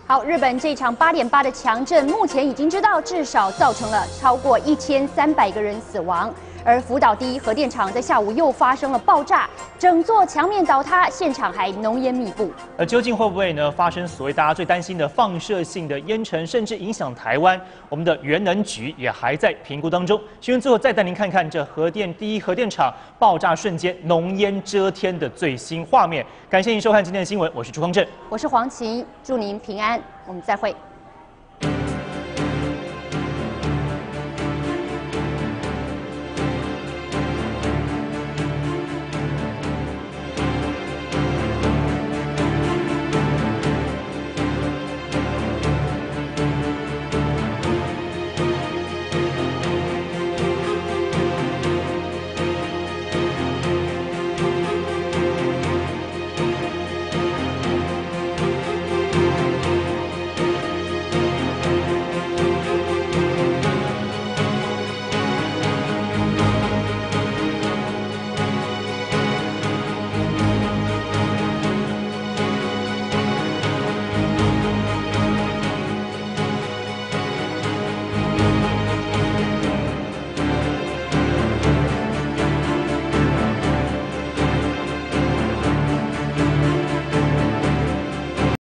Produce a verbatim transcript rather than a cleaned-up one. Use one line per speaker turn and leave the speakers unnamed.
好，日本这场八点八的强震，目前已经知道至少造成了超过一千三百个人死亡。而福岛第一核电厂在下午又发生了爆炸，整座墙面倒塌，现场还浓烟密布。
而究竟会不会呢发生所谓大家最担心的放射性的烟尘，甚至影响台湾？我们的原能局也还在评估当中。新闻最后再带您看看这核电第一核电厂爆炸瞬间浓烟遮天的最新画面。感谢您收看今天的新闻，我是朱匡正，
我是黄晴，祝您平安，我们再会。